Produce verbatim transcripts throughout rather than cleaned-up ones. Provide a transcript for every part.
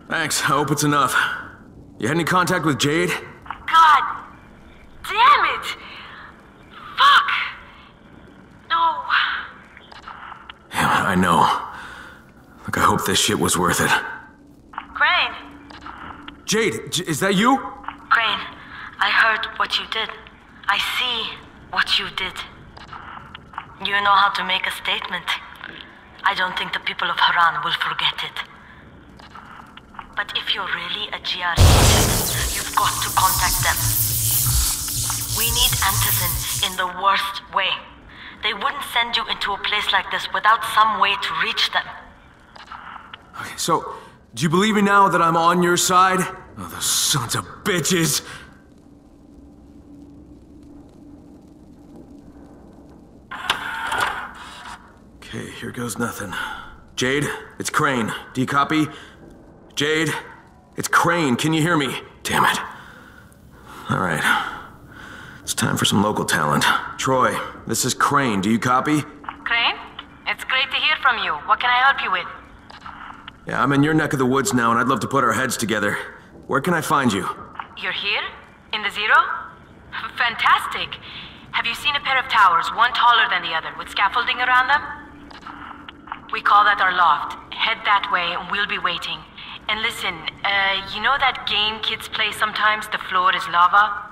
Thanks, I hope it's enough. You had any contact with Jade? God damn it! Fuck! No. Yeah, I know. Look, I hope this shit was worth it. Crane. Jade, J is that you? Crane, I heard what you did. I see what you did. You know how to make a statement. I don't think the people of Harran will forget it. But if you're really a G R E agent, you've got to contact them. We need Antizin in the worst way. They wouldn't send you into a place like this without some way to reach them. Okay, so, do you believe me now that I'm on your side? Oh, those sons of bitches! Okay, here goes nothing. Jade, it's Crane. Do you copy? Jade, it's Crane. Can you hear me? Damn it. Alright. It's time for some local talent. Troy, this is Crane. Do you copy? Crane? It's great to hear from you. What can I help you with? Yeah, I'm in your neck of the woods now, and I'd love to put our heads together. Where can I find you? You're here? In the Zero? Fantastic. Have you seen a pair of towers, one taller than the other, with scaffolding around them? We call that our loft. Head that way, and we'll be waiting. And listen, uh, you know that game kids play sometimes, the floor is lava?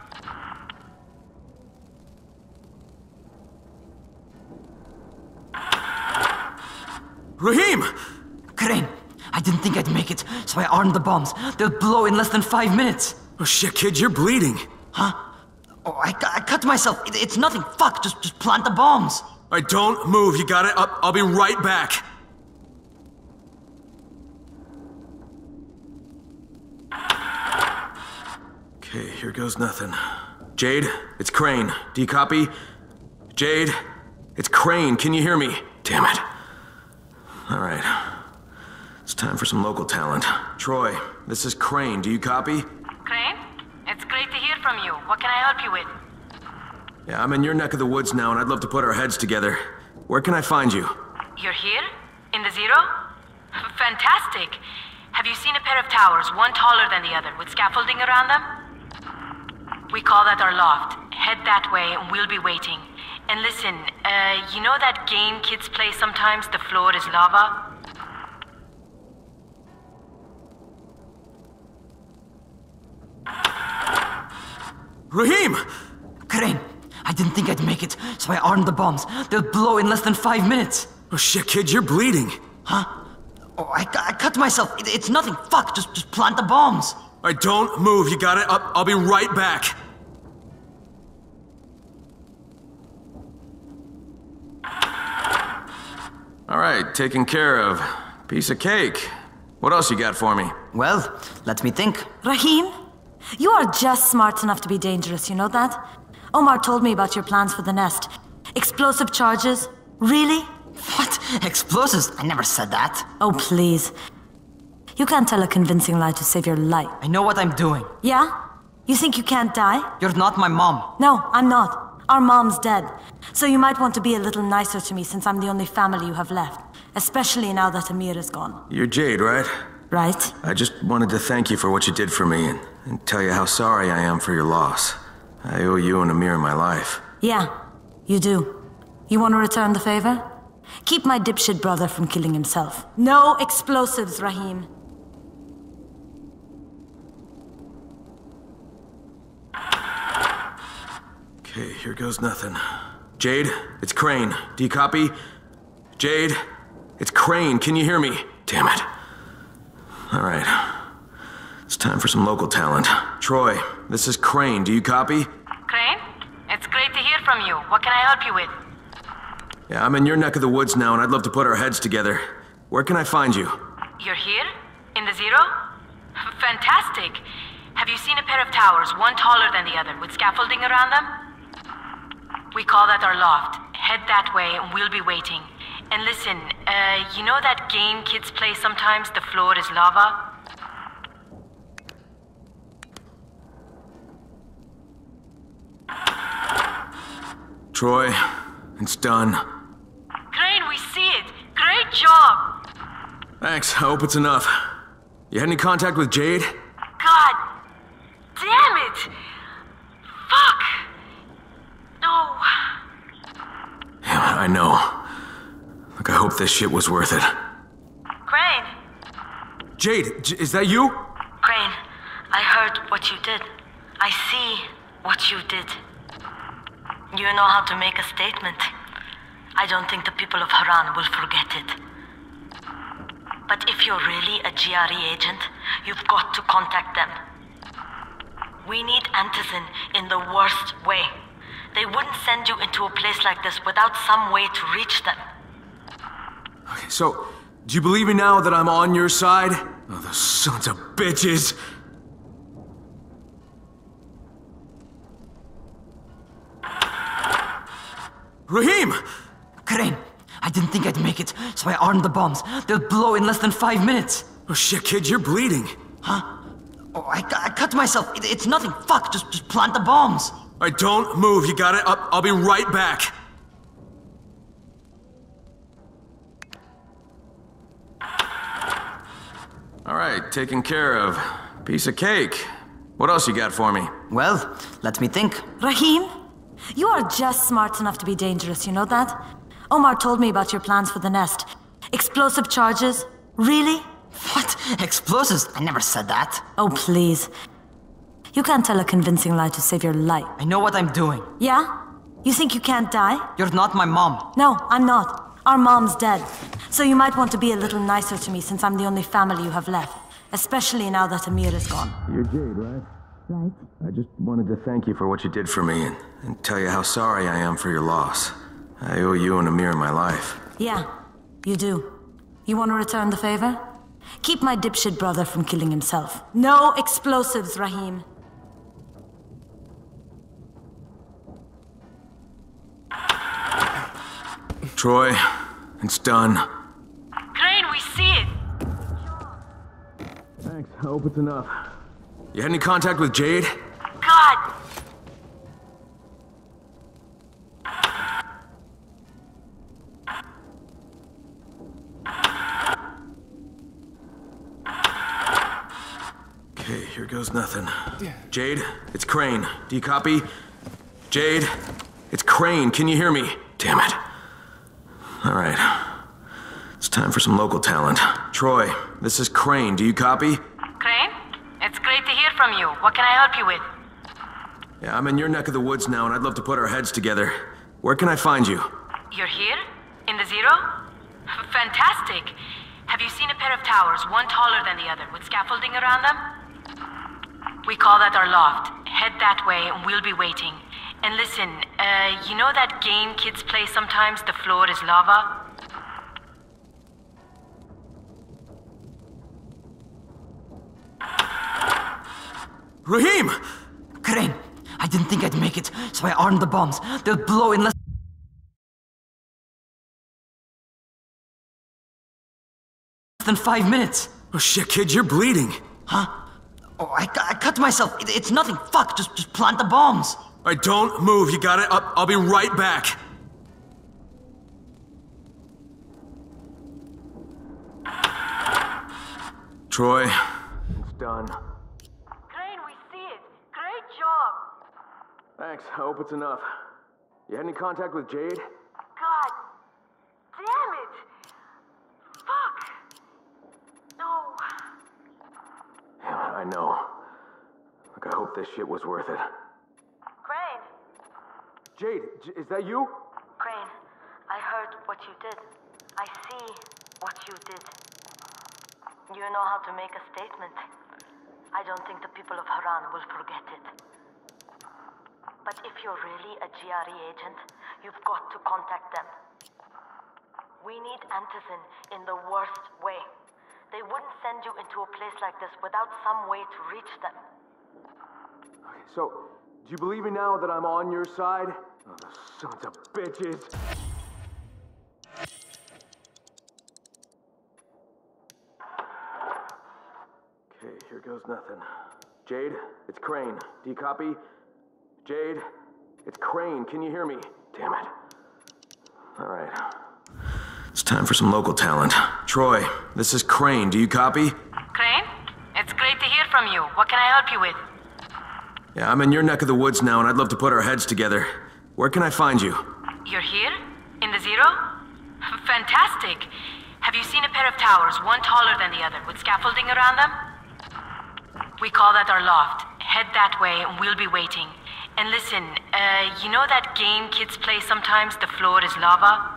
Rahim! Crane, I didn't think I'd make it, so I armed the bombs. They'll blow in less than five minutes. Oh shit, kid, you're bleeding. Huh? Oh, I, I cut myself. It, it's nothing. Fuck, just, just plant the bombs. Alright, don't move. You got it? I'll, I'll be right back. Okay, here goes nothing. Jade, it's Crane. Do you copy? Jade, it's Crane. Can you hear me? Damn it. Alright. It's time for some local talent. Troy, this is Crane. Do you copy? Crane? It's great to hear from you. What can I help you with? Yeah, I'm in your neck of the woods now, and I'd love to put our heads together. Where can I find you? You're here? In the Zero? Fantastic. Have you seen a pair of towers, one taller than the other, with scaffolding around them? We call that our loft. Head that way, and we'll be waiting. And listen, uh, you know that game kids play sometimes, the floor is lava? Rahim! Crane, I didn't think I'd make it, so I armed the bombs. They'll blow in less than five minutes. Oh shit, kid, you're bleeding. Huh? Oh, I, I cut myself. It, it's nothing. Fuck, just, just plant the bombs. Alright, don't move. You got it? I'll, I'll be right back. Alright, taken care of. Piece of cake. What else you got for me? Well, let me think. Rahim? You are just smart enough to be dangerous, you know that? Omar told me about your plans for the nest. Explosive charges? Really? What? Explosives? I never said that. Oh, please. You can't tell a convincing lie to save your life. I know what I'm doing. Yeah? You think you can't die? You're not my mom. No, I'm not. Our mom's dead. So you might want to be a little nicer to me since I'm the only family you have left. Especially now that Amir is gone. You're Jade, right? Right? I just wanted to thank you for what you did for me and, and tell you how sorry I am for your loss. I owe you and Amir my life. Yeah, you do. You want to return the favor? Keep my dipshit brother from killing himself. No explosives, Rahim. Okay, here goes nothing. Jade, it's Crane. Do you copy? Jade, it's Crane. Can you hear me? Damn it. Alright. It's time for some local talent. Troy, this is Crane. Do you copy? Crane? It's great to hear from you. What can I help you with? Yeah, I'm in your neck of the woods now, and I'd love to put our heads together. Where can I find you? You're here? In the Zero? Fantastic. Have you seen a pair of towers, one taller than the other, with scaffolding around them? We call that our loft. Head that way, and we'll be waiting. And listen, uh, you know that game kids play sometimes, the floor is lava? Troy, it's done. Crane, we see it. Great job. Thanks, I hope it's enough. You had any contact with Jade? God damn it! Fuck! No. Yeah, I know. Look, I hope this shit was worth it. Crane! Jade, J- is that you? Crane, I heard what you did. I see what you did. You know how to make a statement. I don't think the people of Haran will forget it. But if you're really a G R E agent, you've got to contact them. We need Antizin in the worst way. They wouldn't send you into a place like this without some way to reach them. Okay, so, do you believe me now that I'm on your side? Oh, those sons of bitches! Rahim! Crane, I didn't think I'd make it, so I armed the bombs. They'll blow in less than five minutes. Oh shit, kid, you're bleeding. Huh? Oh, I, I cut myself. It, it's nothing. Fuck, just, just plant the bombs. Alright, don't move, you got it? I'll, I'll be right back. Alright, taken care of. Piece of cake. What else you got for me? Well, let me think. Rahim, you are just smart enough to be dangerous, you know that? Omar told me about your plans for the nest. Explosive charges? Really? What? Explosives? I never said that. Oh, please. You can't tell a convincing lie to save your life. I know what I'm doing. Yeah? You think you can't die? You're not my mom. No, I'm not. Our mom's dead. So you might want to be a little nicer to me since I'm the only family you have left. Especially now that Amir is gone. You're Jade, right? Right. I just wanted to thank you for what you did for me and, and tell you how sorry I am for your loss. I owe you and Amir my life. Yeah, you do. You want to return the favor? Keep my dipshit brother from killing himself. No explosives, Rahim. Troy, it's done. Crane, we see it! Thanks, I hope it's enough. You had any contact with Jade? God! Okay, here goes nothing. Jade, it's Crane. Do you copy? Jade, it's Crane. Can you hear me? Damn it. All right. It's time for some local talent. Troy, this is Crane. Do you copy? Crane? It's great to hear from you. What can I help you with? Yeah, I'm in your neck of the woods now, and I'd love to put our heads together. Where can I find you? You're here? In the Zero? Fantastic. Have you seen a pair of towers, one taller than the other, with scaffolding around them? We call that our loft. Head that way, and we'll be waiting. And listen, uh, you know that game kids play sometimes, the floor is lava? Rahim! Crane, I didn't think I'd make it, so I armed the bombs. They'll blow in less than five minutes. Oh shit, kid, you're bleeding. Huh? Oh, I, I cut myself. It, it's nothing. Fuck, just, just plant the bombs. Alright, don't move, you got it? I'll, I'll be right back. Troy, it's done. Crane, we see it. Great job. Thanks, I hope it's enough. You had any contact with Jade? God damn it. Fuck. No. Yeah, I know. Look, I hope this shit was worth it. Crane. Jade, J- is that you? Crane, I heard what you did. I see what you did. You know how to make a statement. I don't think the people of Haran will forget it. But if you're really a G R E agent, you've got to contact them. We need Antizin in the worst way. They wouldn't send you into a place like this without some way to reach them. Okay, so, do you believe me now that I'm on your side? Oh, those sons of bitches. Okay, here goes nothing. Jade, it's Crane. Do you copy? Jade, it's Crane. Can you hear me? Damn it. All right. It's time for some local talent. Troy, this is Crane. Do you copy? Crane? from you. What can I help you with? Yeah, I'm in your neck of the woods now, and I'd love to put our heads together. Where can I find you? You're here? In the Zero? Fantastic. Have you seen a pair of towers, one taller than the other, with scaffolding around them? We call that our loft. Head that way, and we'll be waiting. And listen, uh, you know that game kids play sometimes, the floor is lava?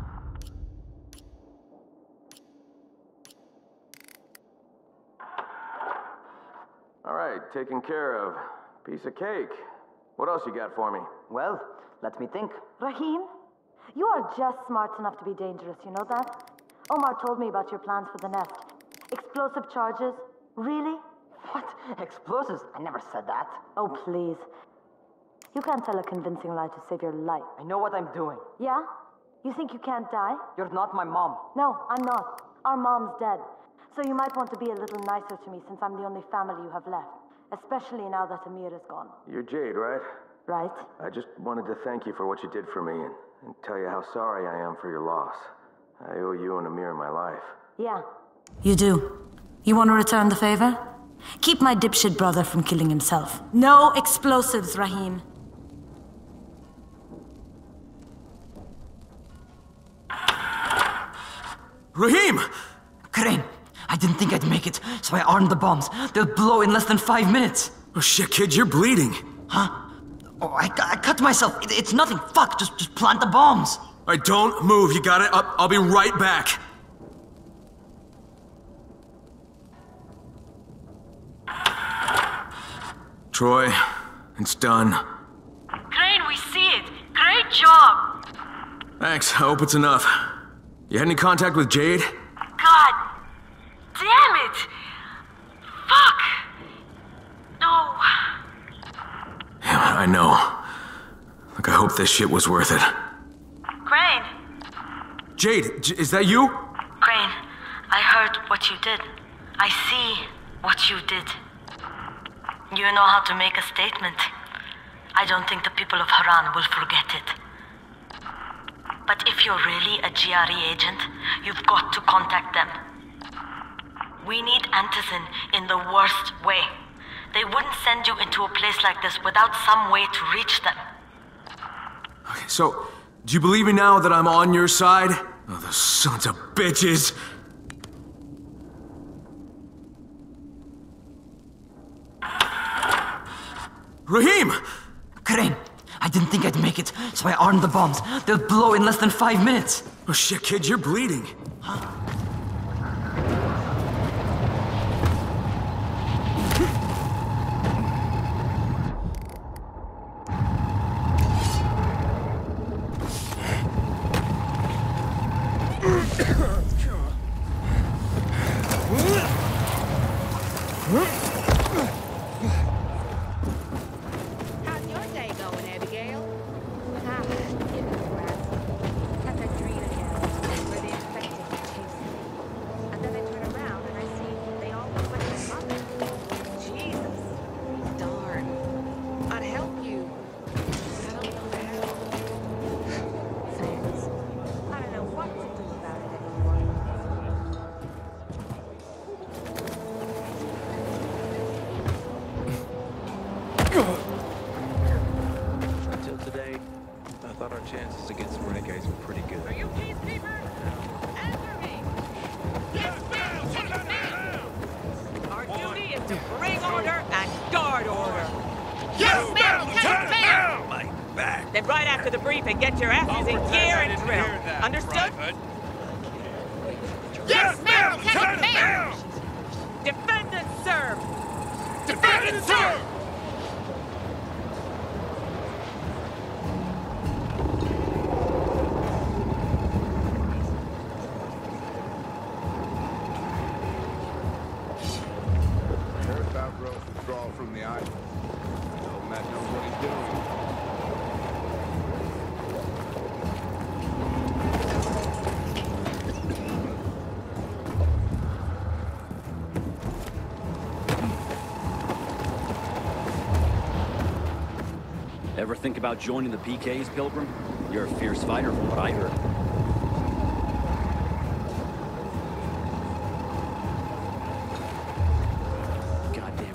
All right, taken care of. Piece of cake. What else you got for me? Well, let me think. Rahim, you are just smart enough to be dangerous, you know that? Omar told me about your plans for the nest. Explosive charges? Really? What? Explosives? I never said that. Oh, please. You can't tell a convincing lie to save your life. I know what I'm doing. Yeah? You think you can't die? You're not my mom. No, I'm not. Our mom's dead. So you might want to be a little nicer to me since I'm the only family you have left. Especially now that Amir is gone. You're Jade, right? Right? I just wanted to thank you for what you did for me and, and tell you how sorry I am for your loss. I owe you and Amir my life. Yeah. You do. You want to return the favor? Keep my dipshit brother from killing himself. No explosives, Rahim. Rahim! Crane, I didn't think I'd make it, so I armed the bombs. They'll blow in less than five minutes. Oh shit, kid, you're bleeding. Huh? Oh, I, I cut myself. It, it's nothing. Fuck, just, just plant the bombs. All right, don't move. You got it? I'll, I'll be right back. Troy, it's done. Crane, we see it. Great job. Thanks. I hope it's enough. You had any contact with Jade? God damn it. Fuck. No. Yeah, I know. Look, I hope this shit was worth it. Crane. Jade, J- is that you? Crane, I heard what you did. I see what you did. You know how to make a statement. I don't think the people of Haran will forget it. But if you're really a G R E agent, you've got to contact them. We need Antizin in the worst way. They wouldn't send you into a place like this without some way to reach them. Okay, so, do you believe me now that I'm on your side? Oh, those sons of bitches! Rahim! Crane, I didn't think I'd make it, so I armed the bombs. They'll blow in less than five minutes. Oh shit, kid, you're bleeding. Huh? How's your day going, Abigail? Ah, you know, rats. Had that dream again, where the infected were chasing me. And then I turn around and I see they all look like my mother. Jesus. Darn. I'd help you. But I don't know how. Thanks. I don't know what to do about it anymore. Until today, I thought our chances against renegades were pretty good. Are you peacekeepers? Answer me! Yes, ma'am! Yes, ma'am! Our duty is to bring order and guard order. Yes, ma'am! Yes, ma'am! My back. Then right after the briefing, get your asses in gear and drill. Understood? Yes, ma'am! Yes, ma'am! Defend and serve! Defend and serve! Heard about Rose's withdrawal from the island. Old Matt knows what he's doing. Ever think about joining the P Ks, Pilgrim? You're a fierce fighter from what I heard. Goddamn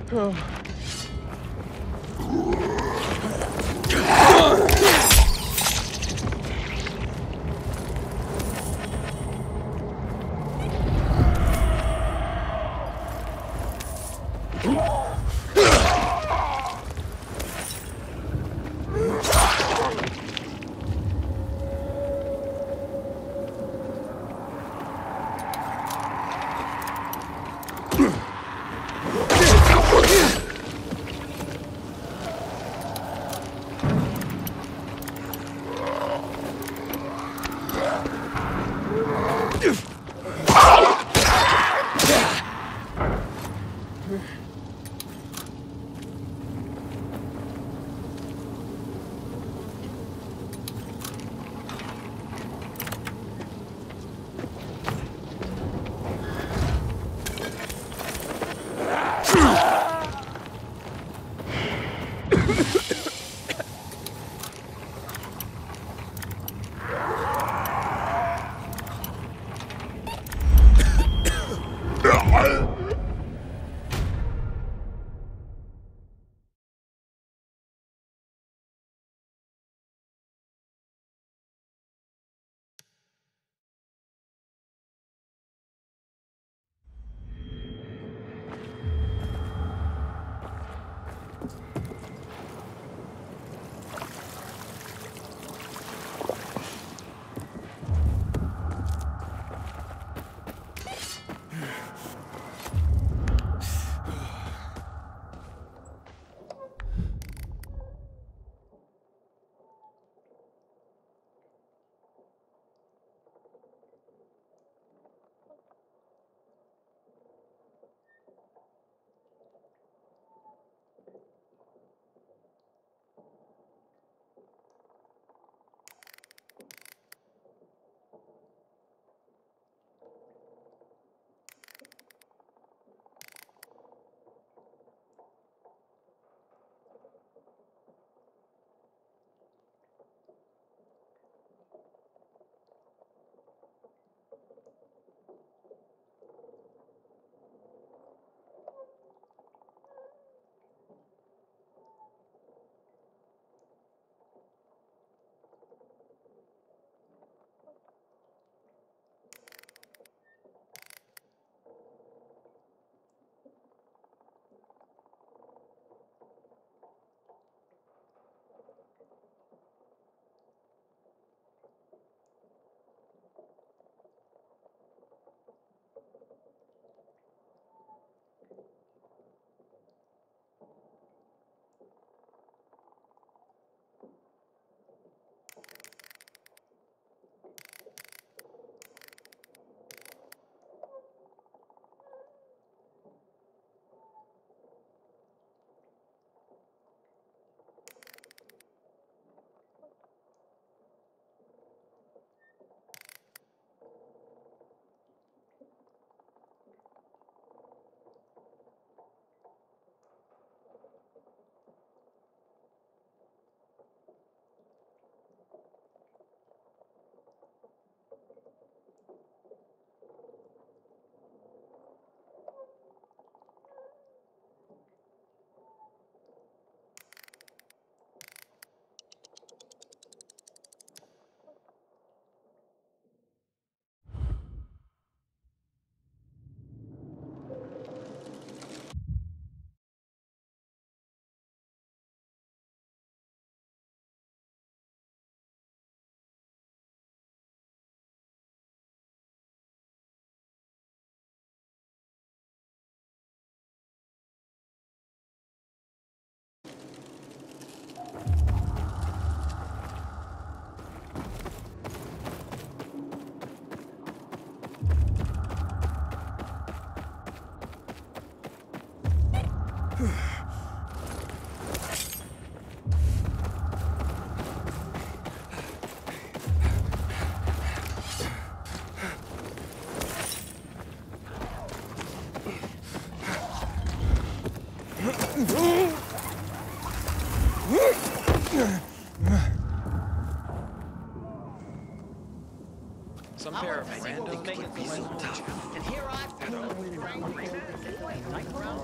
Some pair of randos making me so tough. And here I've got a Frank Night round my place.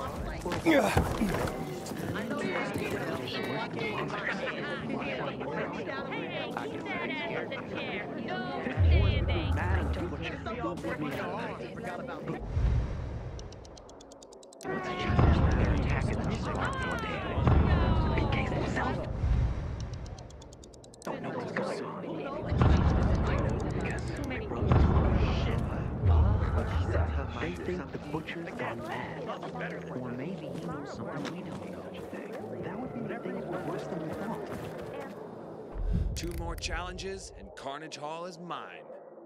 They think the butcher's gone mad. Or maybe he knows something we don't know. That would be things were worse than we thought. Two more challenges, and Carnage Hall is mine.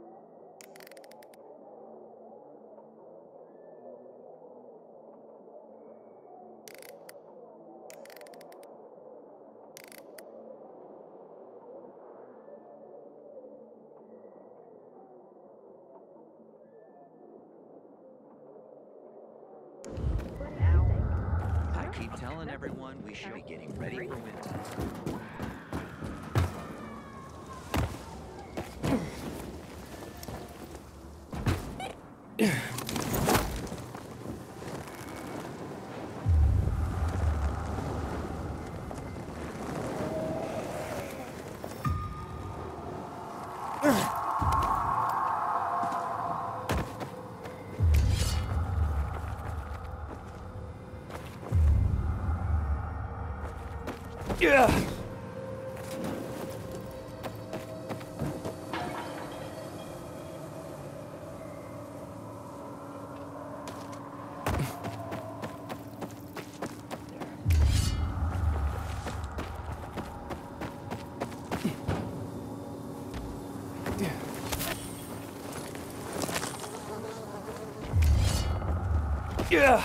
I keep telling everyone we should be getting ready for winter. Yeah. Yeah.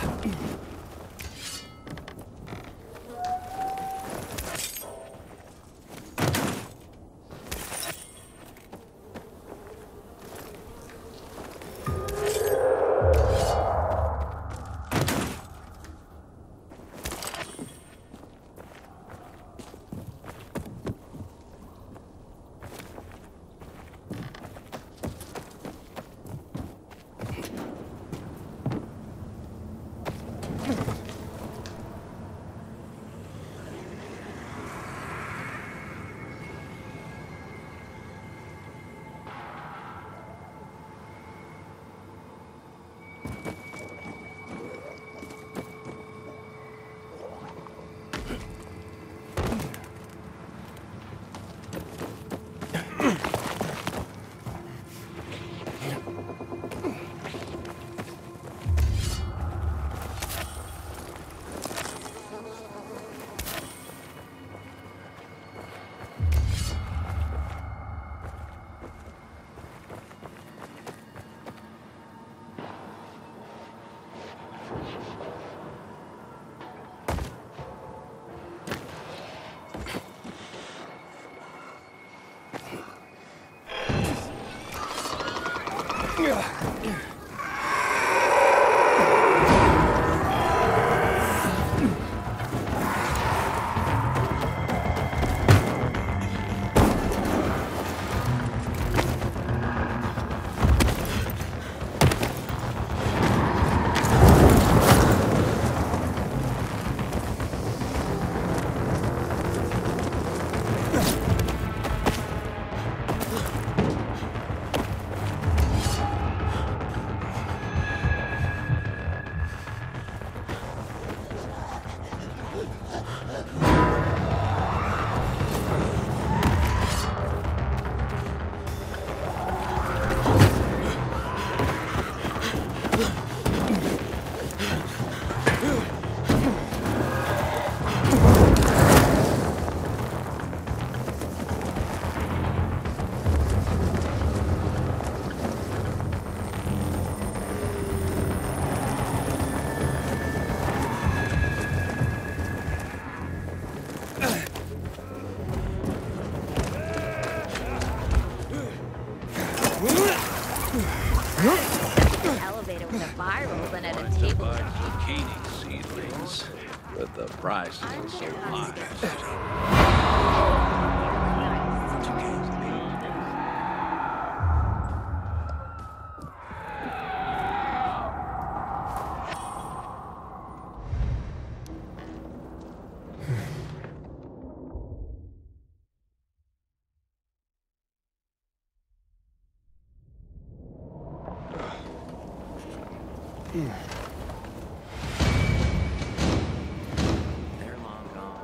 Elevator with a viral than at a table. Zucchini seedlings, but the price is so high. They're long gone.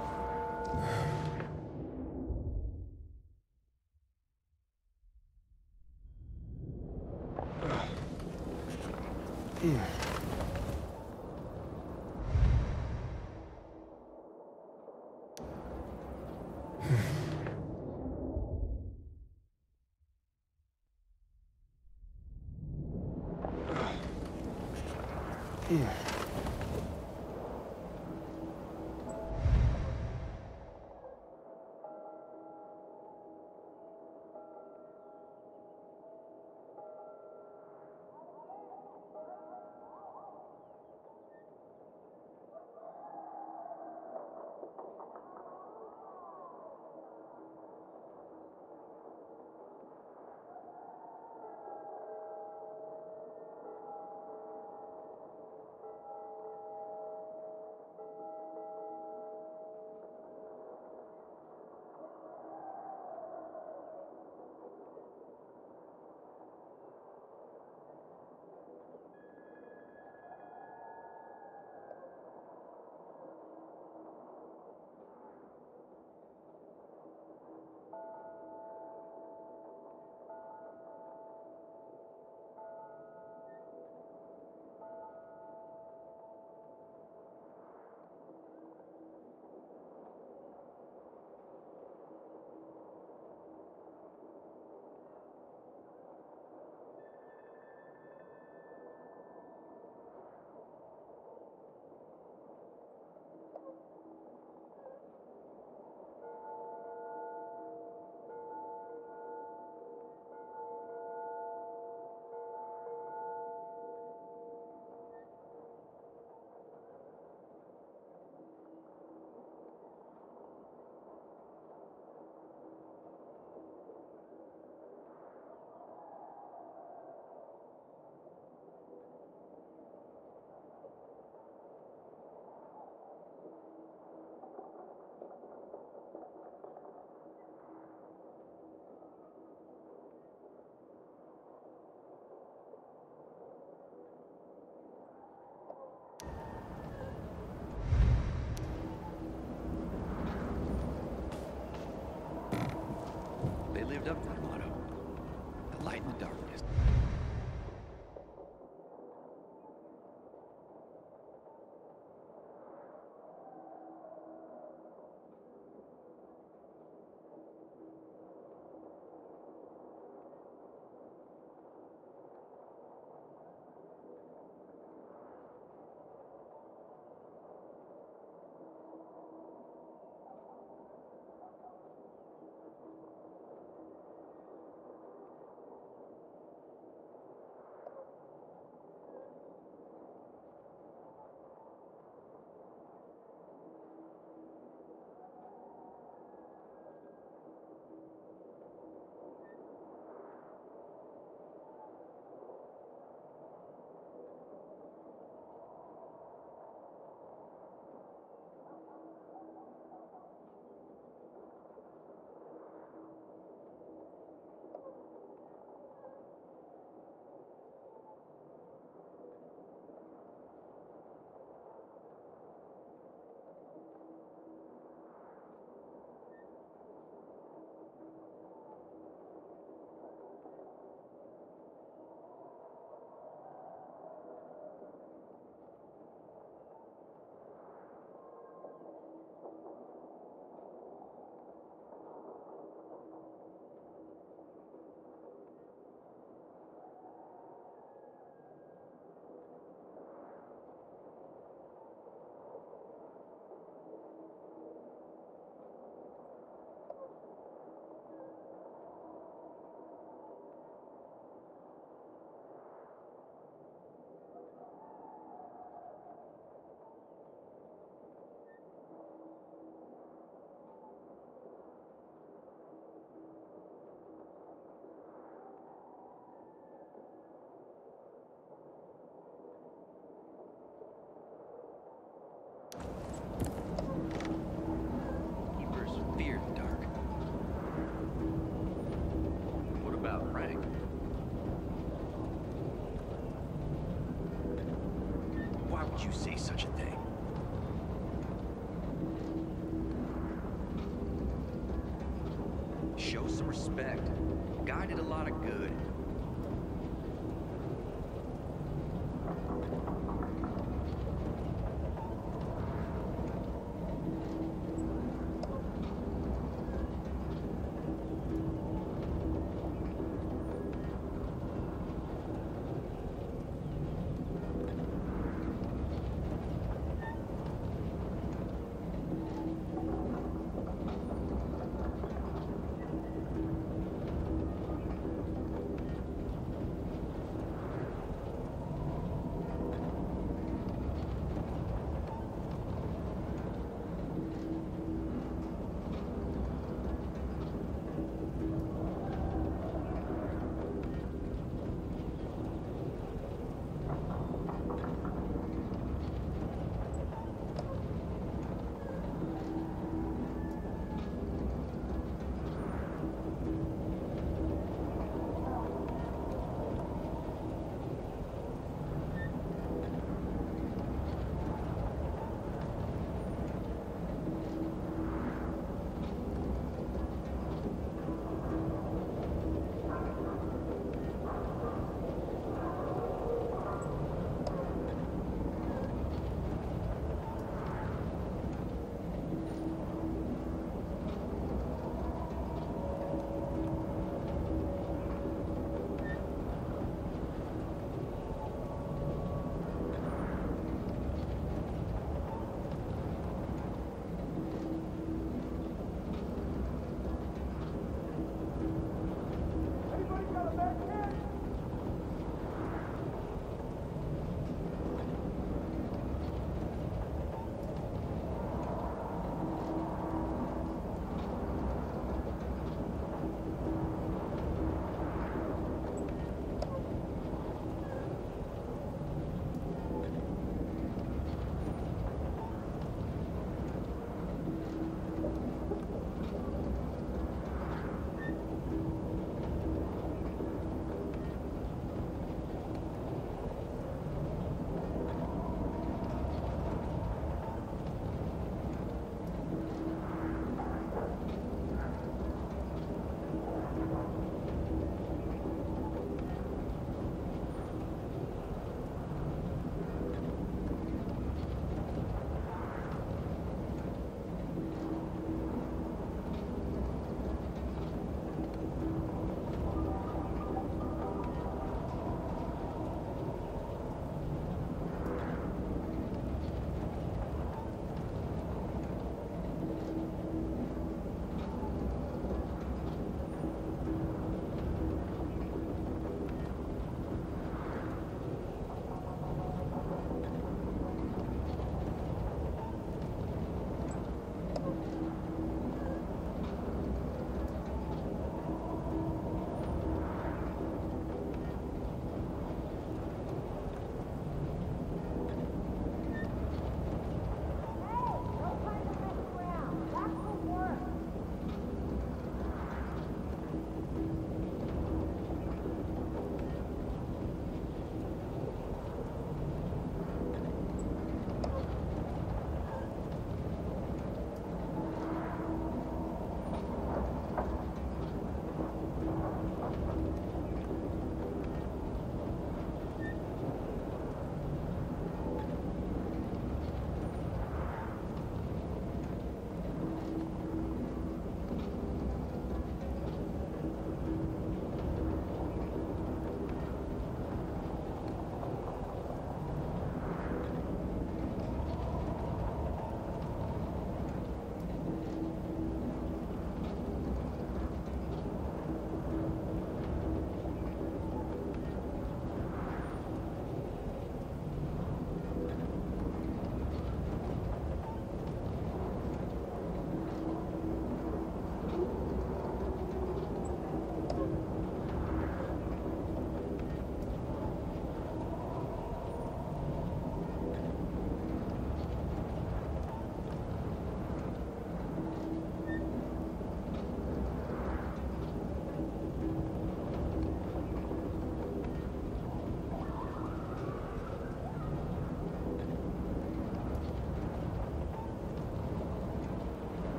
They lived up to their motto. The light in the darkness. would you say such a thing? Show some respect. Guy did a lot of good.